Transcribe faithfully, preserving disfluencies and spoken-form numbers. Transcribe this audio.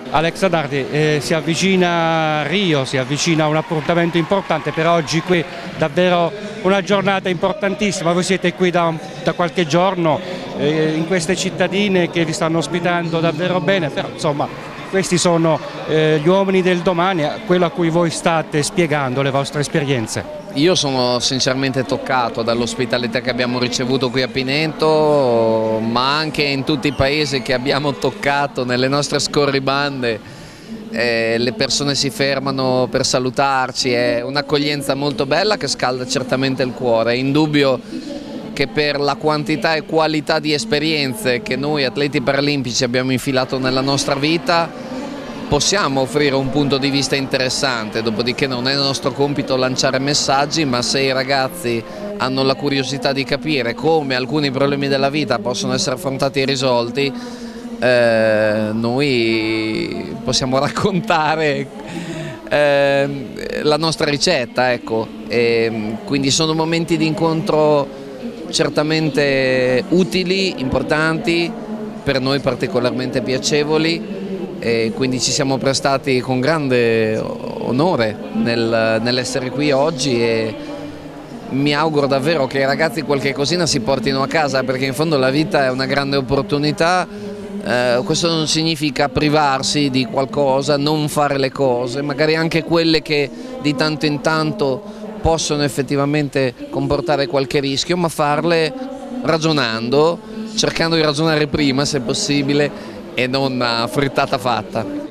Alex Dardi, eh, si avvicina Rio, si avvicina un appuntamento importante per oggi qui, davvero una giornata importantissima. Voi siete qui da, da qualche giorno eh, in queste cittadine che vi stanno ospitando davvero bene, però insomma questi sono eh, gli uomini del domani, quello a cui voi state spiegando le vostre esperienze. Io sono sinceramente toccato dall'ospitalità che abbiamo ricevuto qui a Pinento, ma anche in tutti i paesi che abbiamo toccato nelle nostre scorribande. Eh, le persone si fermano per salutarci, è un'accoglienza molto bella che scalda certamente il cuore. È indubbio che per la quantità e qualità di esperienze che noi atleti paralimpici abbiamo infilato nella nostra vita possiamo offrire un punto di vista interessante, dopodiché non è nostro compito lanciare messaggi, ma se i ragazzi hanno la curiosità di capire come alcuni problemi della vita possono essere affrontati e risolti, eh, noi possiamo raccontare eh, la nostra ricetta, ecco. E quindi sono momenti di incontro certamente utili, importanti, per noi particolarmente piacevoli. E quindi ci siamo prestati con grande onore nel, nell'essere qui oggi e mi auguro davvero che i ragazzi qualche cosina si portino a casa, perché in fondo la vita è una grande opportunità. Eh, questo non significa privarsi di qualcosa, non fare le cose, magari anche quelle che di tanto in tanto possono effettivamente comportare qualche rischio, ma farle ragionando, cercando di ragionare prima se possibile e non frittata fatta.